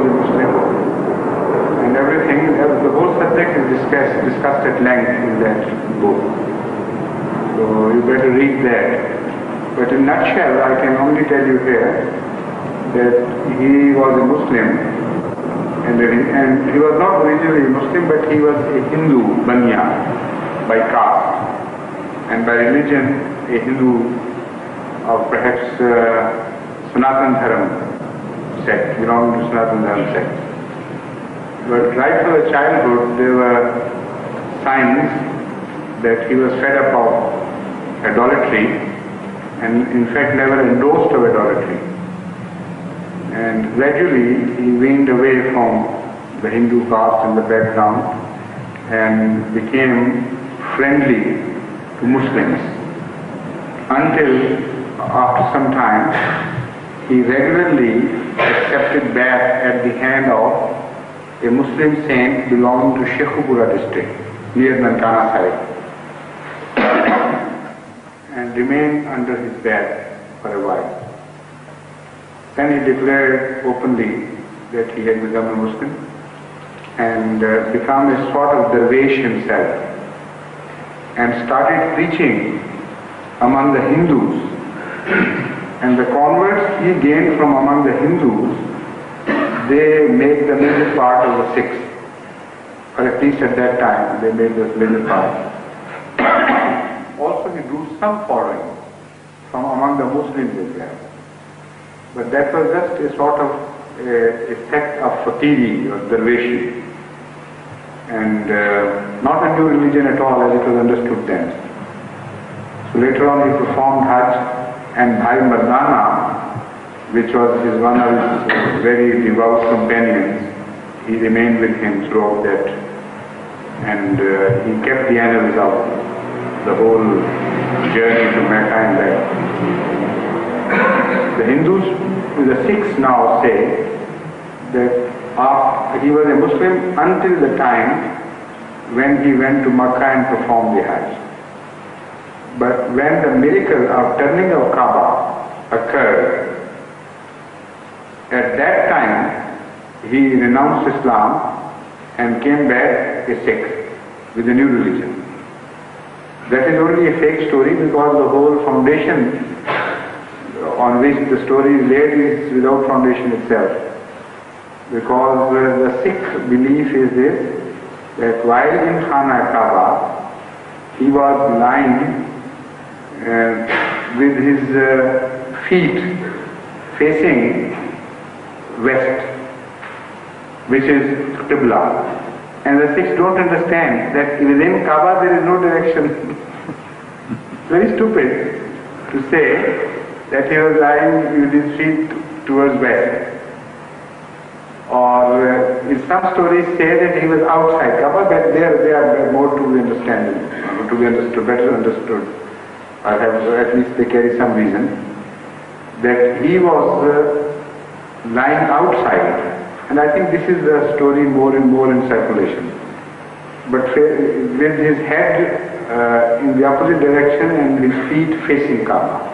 was a Muslim, and everything, the whole subject is discussed at length in that book. So you better read that. But in a nutshell, I can only tell you here that he was a Muslim, and he was not originally a Muslim, but he was a Hindu, Banya, by caste, and by religion a Hindu of perhaps Sanatan Dharam sect, belonging to Sanatan Dharam sect. But right from the childhood there were signs that he was fed up of idolatry, and in fact never endorsed of idolatry. And gradually he weaned away from the Hindu caste and the background and became friendly to Muslims, until after some time he regularly accepted bath at the hand of a Muslim saint belonging to Sheikhupura district near Nankana Sahib, and remained under his bath for a while. Then he declared openly that he had become a Muslim and become a sort of dervish himself, and started preaching among the Hindus. And the converts he gained from among the Hindus, they made the major part of the Sikhs, or at least at that time they made the major part. Also he drew some following from among the Muslims as well. But that was just a sort of a sect of fakiri or dervishi, and not a new religion at all as it was understood then. So later on he performed Hajj, and Bhai Mardana, which was one of his very devout companions, he remained with him throughout that, and he kept the annals of the whole journey to Mecca and back. The Hindus, the Sikhs now say that he was a Muslim until the time when he went to Mecca and performed the Hajj. But when the miracle of turning of Kaaba occurred, at that time he renounced Islam and came back a Sikh with a new religion. That is only a fake story, because the whole foundation on which the story is laid is without foundation itself. Because the Sikh belief is this, that while in Khana Kaaba he was lying with his feet facing west, which is Qibla. And the Sikhs don't understand that within Kaaba there is no direction. Very stupid to say that he was lying with his feet towards west. Or in some stories say that he was outside Kaaba, but they are more to be understanding, to be understood, better understood. I have, at least they carry some reason, that he was lying outside. And I think this is the story more and more in circulation. But with his head in the opposite direction and his feet facing Kaaba.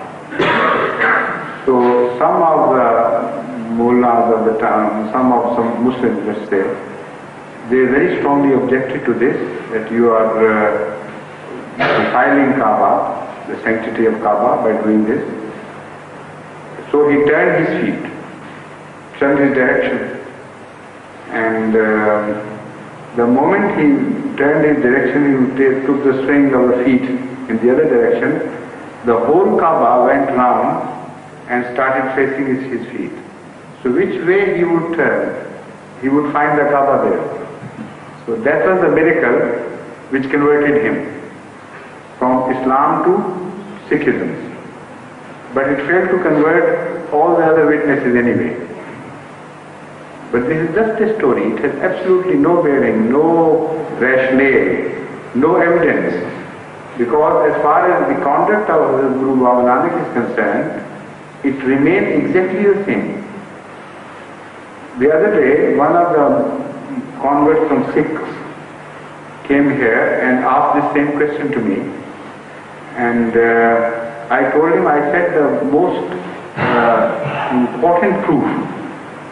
So some of the mullahs of the town, some Muslims, let's say, they very strongly objected to this, that you are defiling Kaaba, the sanctity of Kaaba, by doing this. So he turned his feet, turned his direction. And the moment he turned his direction, he took the swing of the feet in the other direction, the whole Kaaba went round and started facing his feet. So which way he would turn, he would find the Kaaba there. So that was the miracle which converted him from Islam to Sikhism. But it failed to convert all the other witnesses anyway. But this is just a story. It has absolutely no bearing, no rationale, no evidence. Because as far as the conduct of the Guru Baba Nanak is concerned, it remains exactly the same. The other day, one of the converts from Sikhs came here and asked the same question to me. And I told him, I said the most important proof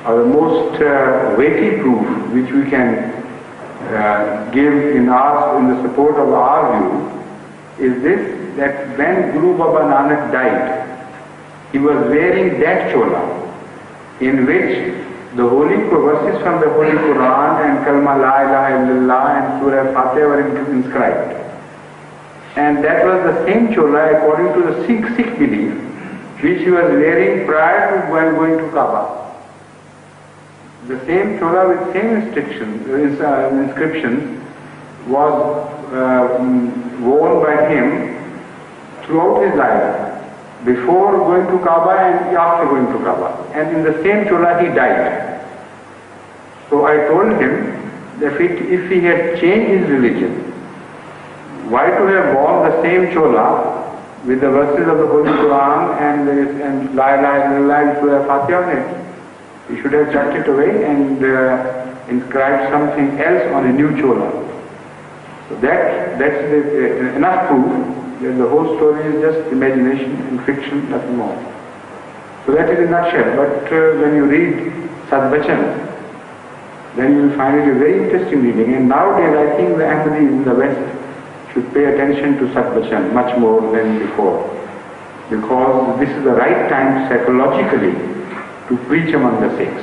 or the most weighty proof which we can give in the support of our view is this, that when Guru Baba Nanak died, he was wearing that chola in which the holy verses from the Holy Quran and Kalma La ilaha illallah and Surah Fatiha were inscribed. And that was the same chola according to the Sikh belief which he was wearing prior to going to Kaaba. The same chola with same inscriptions was worn by him throughout his life, before going to Kaaba and after going to Kaaba. And in the same chola he died. So I told him that if he had changed his religion, why to have worn the same chola with the verses of the Holy Quran and La ilaha illallah and Surah Fatiha on it? He should have chucked it away and inscribed something else on a new chola. So that's enough proof that the whole story is just imagination and fiction, nothing more. So that is in a nutshell. But when you read Sadbachan, then you will find it a very interesting reading. And nowadays I think the Ahmadis in the West should pay attention to Sadbachan much more than before. Because this is the right time psychologically to preach among the Sikhs.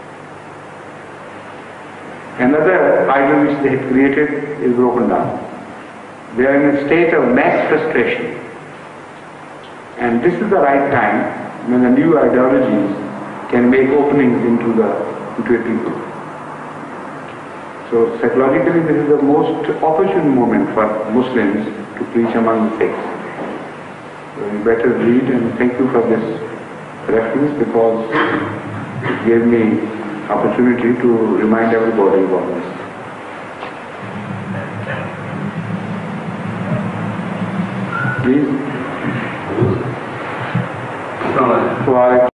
Another idol which they had created is broken down. They are in a state of mass frustration. And this is the right time when the new ideologies can make openings into a people. So psychologically this is the most opportune moment for Muslims to preach among the Sikhs. So you better read, and thank you for this reference because it gave me opportunity to remind everybody about this. Please.